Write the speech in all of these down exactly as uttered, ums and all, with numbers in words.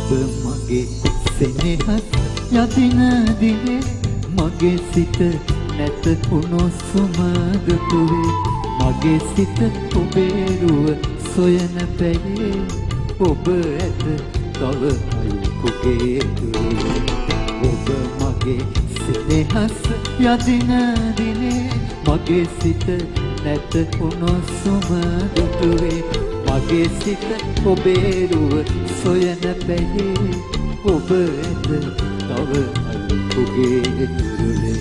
ඔබ මගේ සෙනෙහස් යදින දිනේ මගේ සිත නැත කුණුසුම දුටුවේ මගේ සිත ඔබේ රුව සොයන පැයේ ඔබ ඇත තව අයෙකුගේ දුවේ ඔබ මගේ සෙනෙහස් යදින දිනේ මගේ සිත නැත කුණුසුම දුටුවේ මගේ සිත ඔබේ රුව සොයන පැයේ ඔබ ඇත තව අයෙකුගේ දුවේ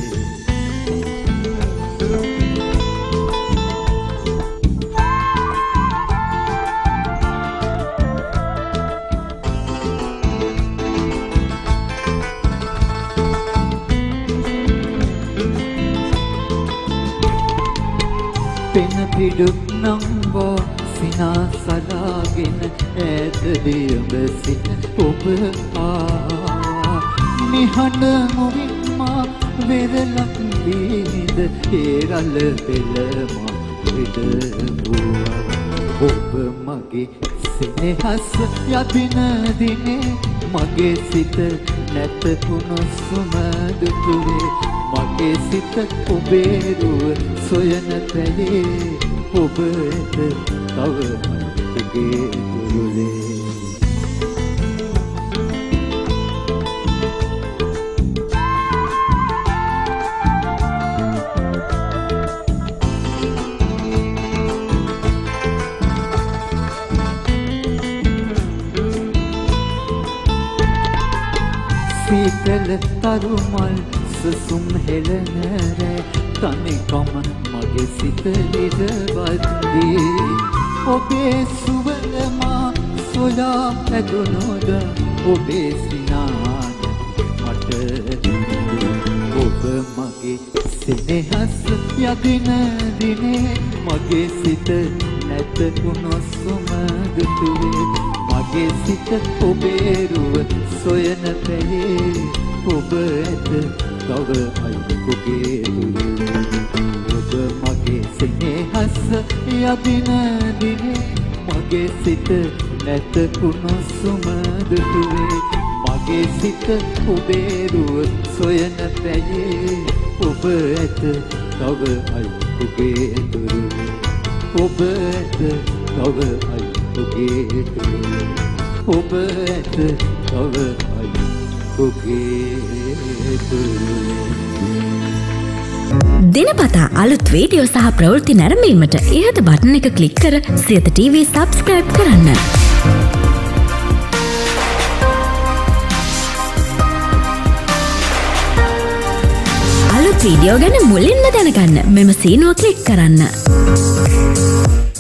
පෙන පිඩුක් නම්බෝ සිනාසලාගෙන ඈතදී ඔබ සිට ඔබ ආ නිහඬ මුවින් මා වෙරළක් බීද හේරළ පෙළමා විදවුවා ඔබ මගේ සෙනෙහස් යදින දිනේ මගේ සිත නැත කුණුසුම දුටුවේ මගේ සිත ඔබේ රුව සොයන පැයේ ඔබ ඇත තව අයෙකුගේ දුවේ සීතල තරුමල් සුසුම් හෙළන රැ තනිකම මගේ සිත ලිදවද්දී ඔබේ සුවඳමා සොයා ඇදුණුද ඔබේ සිනාන මට ඔබ මගේ සෙනෙහස් යදින දිනේ මගේ සිත නැත කුණුසුම දුටුවේ මගේ සිත ඔබේ රුව සොයන පැයේ ඔබ ඇත තව අයෙකුගේ දුවේ ඔබ මගේ සෙනෙහස් යදින දිනේ මගේ සිත නැත කුණුසුම දුටුවේ මගේ සිත ඔබේ රුව සොයන පැයේ ඔබ ඇත තව අයෙකුගේ දුවේ ඔබ ඇත තව අයෙකුගේ දුවේ ඔබ ඇත තව අයෙකුගේ දිනපතා අලුත් වීඩියෝ සහ ප්‍රවෘත්ති නැරඹීමට ඉහත බටන් එක ක්ලික් කර සියත ටීවී සබ්ස්ක්‍රයිබ් කරන්න. අලුත් වීඩියෝ ගැන මුලින්ම දැනගන්න මෙම සීනුව ක්ලික් කරන්න.